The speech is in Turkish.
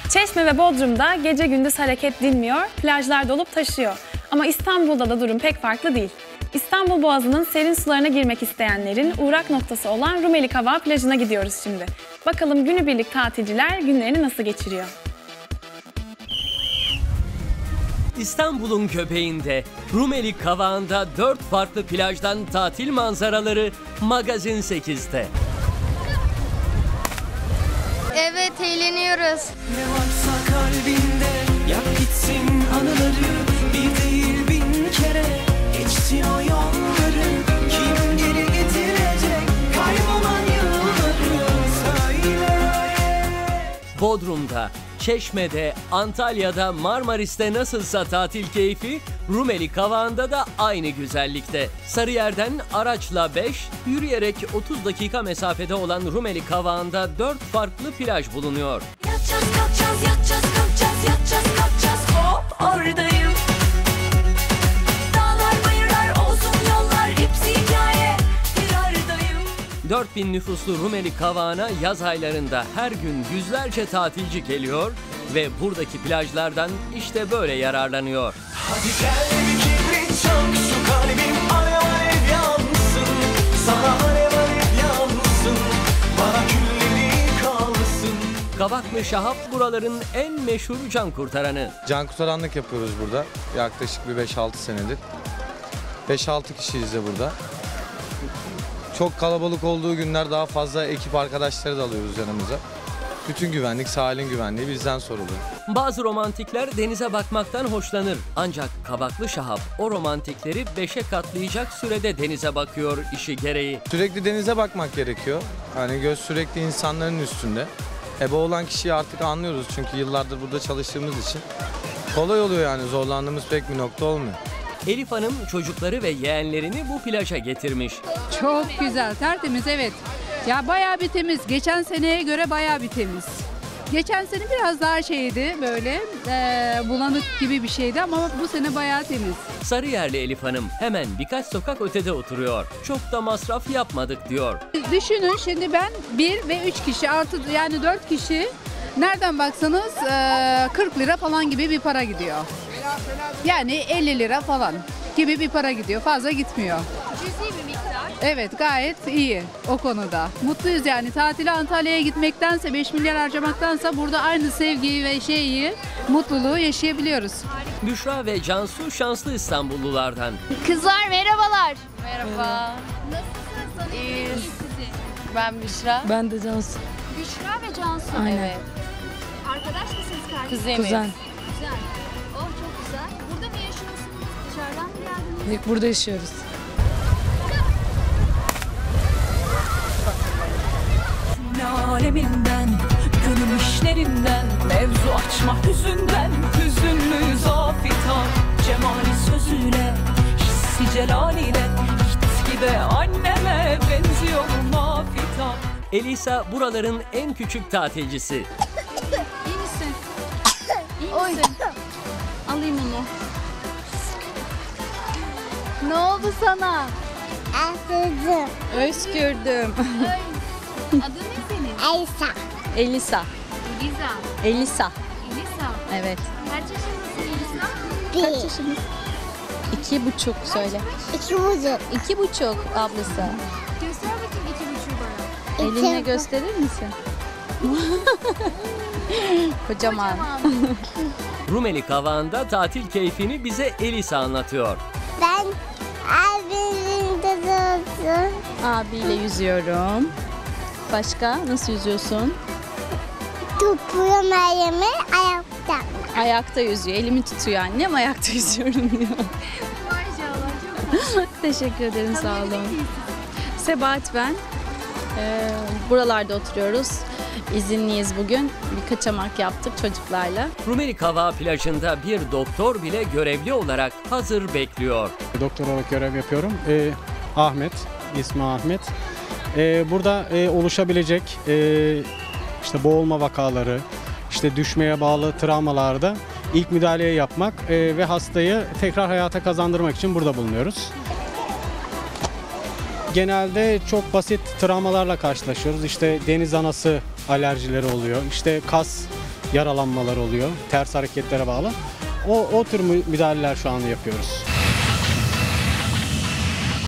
Çeşme ve Bodrum'da gece gündüz hareket dinmiyor, plajlar dolup taşıyor. Ama İstanbul'da da durum pek farklı değil. İstanbul Boğazı'nın serin sularına girmek isteyenlerin uğrak noktası olan Rumeli Kavağı plajına gidiyoruz şimdi. Bakalım günübirlik tatilciler günlerini nasıl geçiriyor? İstanbul'un göbeğinde, Rumeli Kavağı'nda 4 farklı plajdan tatil manzaraları Magazin 8'te. Evet, eğleniyoruz. Ne varsa kalbinde yak gitsin anıları, bir değil bin kere geçtin o yolları. Kim geri getirecek kaybolan yılları söyle. Bodrum'da, Çeşme'de, Antalya'da, Marmaris'te nasılsa tatil keyfi, Rumeli Kavağı'nda da aynı güzellikte. Sarıyer'den araçla 5, yürüyerek 30 dakika mesafede olan Rumeli Kavağı'nda 4 farklı plaj bulunuyor. Yatacağız kalkacağız, yatacağız kalkacağız, yatacağız kalkacağız, hop oradayım. Dağlar bayırlar olsun yollar hepsi hikaye, bir aradayım. 4000 nüfuslu Rumeli Kavağı'na yaz aylarında her gün yüzlerce tatilci geliyor ve buradaki plajlardan işte böyle yararlanıyor. Hadi gel bir kibrit çak, şu kalbim alev alev yansın. Sana alev alev yansın, bana külleri kalsın. Kavaklı Şahap buraların en meşhur can kurtaranı. Can kurtaranlık yapıyoruz burada. Yaklaşık bir 5-6 senedir. 5-6 kişiyiz de burada. Çok kalabalık olduğu günler daha fazla ekip arkadaşları da alıyoruz yanımıza. Bütün güvenlik, sahilin güvenliği bizden sorulur. Bazı romantikler denize bakmaktan hoşlanır. Ancak Kavaklı Şahap o romantikleri 5'e katlayacak sürede denize bakıyor işi gereği. Sürekli denize bakmak gerekiyor. Hani göz sürekli insanların üstünde. Ebe olan kişiyi artık anlıyoruz çünkü yıllardır burada çalıştığımız için. Kolay oluyor yani, zorlandığımız pek bir nokta olmuyor. Elif Hanım çocukları ve yeğenlerini bu plaja getirmiş. Çok güzel, tertemiz, evet. Ya bayağı bir temiz. Geçen seneye göre bayağı bir temiz. Geçen sene biraz daha şeydi, böyle bulanık gibi bir şeydi ama bu sene bayağı temiz. Sarıyerli Elif Hanım hemen birkaç sokak ötede oturuyor. Çok da masraf yapmadık diyor. Düşünün şimdi ben 1 ve 3 kişi artı yani 4 kişi nereden baksanız 40 lira falan gibi bir para gidiyor. Yani 50 lira falan gibi bir para gidiyor. Fazla gitmiyor. Cüzi bir miktar. Evet, gayet iyi o konuda. Mutluyuz yani, tatile Antalya'ya gitmektense 5 milyar harcamaktansa burada aynı sevgiyi ve şeyi, mutluluğu yaşayabiliyoruz. Büşra ve Cansu şanslı İstanbullulardan. Kızlar merhabalar. Merhaba. Nasılsınız? İyiyiz. Sizi? Ben Büşra. Ben de Cansu. Büşra ve Cansu. Aynen. Evet. Arkadaş mısınız kardeşim? Kuzeniz. Kuzen. Güzel. Oh, çok güzel. Burada mı yaşıyorsunuz? Dışarıdan mı geldiniz? Burada yaşıyoruz. Ne aleminden, gönül işlerinden, mevzu açma hüzünden, hüzünlü zafita, cemali sözüyle, hissi celaliyle, gitgide anneme benziyor mafita. Elisa buraların en küçük tatilcisi. İyi misin? İyi misin? Alayım onu. Ne oldu sana? Öskürdüm. Adın ne senin? Elisa. Eliza. Elisa. Elisa. Evet. Kaç yaşındasın Elisa? Kaç yaşınız? 2,5 söyle. 2,5 ablası. Göster bakayım 2,5 bana. Elinle gösterir misin? Kocaman. Rumeli Kavağı'nda tatil keyfini bize Elisa anlatıyor. Ben abimin dedesi. Abiyle yüzüyorum. Başka? Nasıl yüzüyorsun? Topuyorum elimi ayakta. Ayakta yüzüyor. Elimi tutuyor annem, ayakta yüzüyorum diyor. Maşallah çok Teşekkür ederim, sağ olun. Sebahat ben. Buralarda oturuyoruz. İzinliyiz bugün. Bir kaçamak yaptık çocuklarla. Rumeli Kavağı plajında bir doktor bile görevli olarak hazır bekliyor. Doktor olarak görev yapıyorum. Ahmet, ismi Ahmet. Burada oluşabilecek işte boğulma vakaları, işte düşmeye bağlı travmalarda ilk müdahaleyi yapmak ve hastayı tekrar hayata kazandırmak için burada bulunuyoruz. Genelde çok basit travmalarla karşılaşıyoruz. İşte deniz anası alerjileri oluyor. İşte kas yaralanmalar oluyor, ters hareketlere bağlı. O tür müdahaleler şu anda yapıyoruz.